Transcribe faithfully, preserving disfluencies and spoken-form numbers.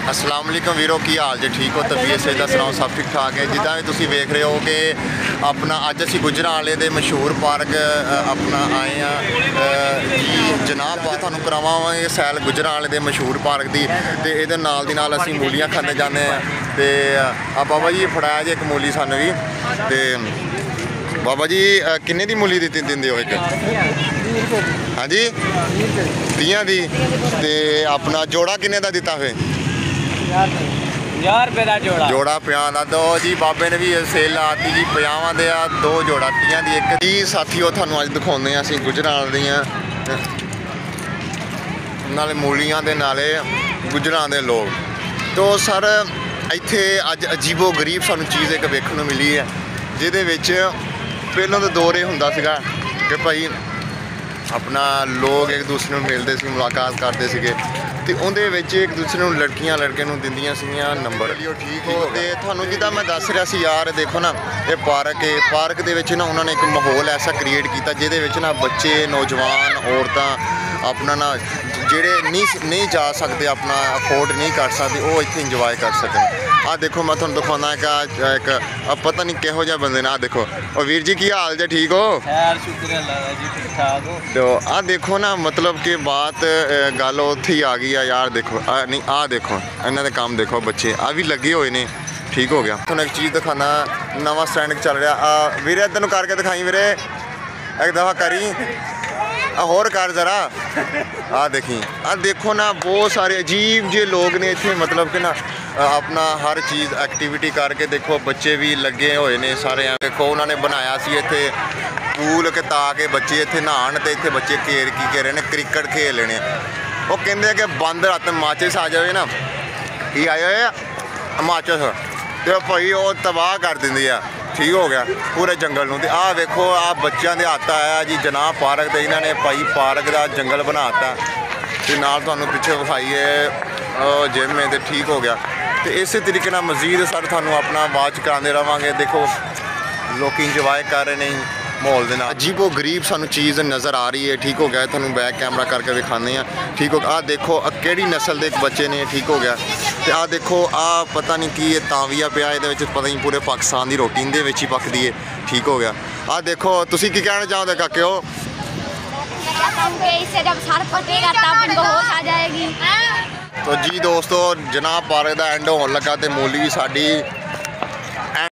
अस्सलाम वालेकुम वीरो की हाल जे ठीक हो तबीयत से दस सुनाओ सब ठीक ठाक है जिदा भी तुम वेख रहे हो कि अपना अज असी गुजरांवाले दे मशहूर पार्क अपना आए हैं जी जनाब तुहानू करावांगे सैल गुजरांवाले दे मशहूर पार्क की तो ये नाल दी नाल असी मूलियां खाने जाने तो आ बाबा जी फड़ाया जी एक मूली सानू भी तो बाबा जी किन्ने दी मूली दी दिंदे हो एक हाँ जी तीह दी ते अपना जोड़ा किन्ने दा दिता फिर यार रुपये जोड़ा जोड़ा पंजाह का दो जी बाबे ने भी सेल लाती जी पंजावां दे दो जोड़ा तीह दी एक जी साथियों थानू अज दिखाने असीं गुजरां दियां नाले मूलियां दे नाले गुजरां दे लोग तो सर इत्थे अज अजीबो गरीब सानू चीज़ एक वेखण नूं मिली है जिहदे विच पहलों तो दौर यह हुंदा सीगा कि भाई अपना लोग एक दूसरे को मिलते सी मुलाकात करते थे तो उहदे विच एक दूसरे को लड़कियां लड़के नूं दिंदियां सीगियां नंबर ठीक हो तो थानू जिद्दां मैं दस रहा सी यार देखो ना ये पार्क है पार्क दे विच ना उन्होंने एक माहौल ऐसा क्रिएट किया जिहदे विच ना बच्चे नौजवान औरतां अपना ना जेड़े नहीं नहीं जा सकते अपना अफोर्ड नहीं कर सकते वो इत्थे इंजॉय कर सकन। आ देखो मैं तुहानू दिखाना है एक पता नहीं किहो जिहा बंदे ने आ देखो और वीर जी की हाल जे ठीक हो खैर शुक्र अल्लाह जी ठीक ठाक हो तो आ देखो ना मतलब कि बात गल उत्थे ही आ गई है यार देखो आ नहीं आ देखो इन्हां दे काम देखो बच्चे आ भी लगे हुए ने ठीक हो गया। तुहानू एक चीज़ दिखाना नवा स्टैंड चल रहा वीरे इधर नूं करके दिखाई वीरे एक दफ़ा करी होर कर जरा आ देखी आ देखो ना बहुत सारे अजीब जे लोग ने इतने मतलब कि ना अपना हर चीज़ एक्टिविटी करके देखो बच्चे भी लगे हुए ने सारे देखो उन्होंने बनाया सी इत्थे पूल के ताकि बच्चे इत्थे नहान तो इत्थे बच्चे घेर की घेरे ने क्रिकेट खेल लेने वो कहते हैं कि बंद रात माचिस आ जाए ना ये आए हुए माचिस तो भाई वो तबाह कर देंदी है ठीक हो गया पूरे जंगल में। आ देखो आ बच्चों के हत्थ आया जी जनाब पार्क तो इन्होंने भाई पार्क का जंगल बनाता तो नाल तुहानू पिछे विखाइए जिम है तो ठीक हो गया तो इस तरीके ना मजीद सर थानू अपना वाच कराते रहांगे। देखो लोग इंजॉय कर रहे हैं माहौल के नाल अजीबो गरीब सानू चीज़ नज़र आ रही है ठीक हो गया थानू बैक कैमरा करके विखाने ठीक हो आ देखो केड़ी नस्ल के एक बच्चे ने ठीक हो गया तो आ देखो आ पता नहीं की तांविया पिया ये पता नहीं पूरे पाकिस्तान की रोटी इहदे विच ही पकदी है ठीक हो गया। आ देखो तुसी की कहना चाहोगे काके हो इससे जब सर पटेगा तब बेहोश आ जाएगी। तो जी दोस्तों जनाब पार्क का एंड होने लगा तो मूली भी साड़ी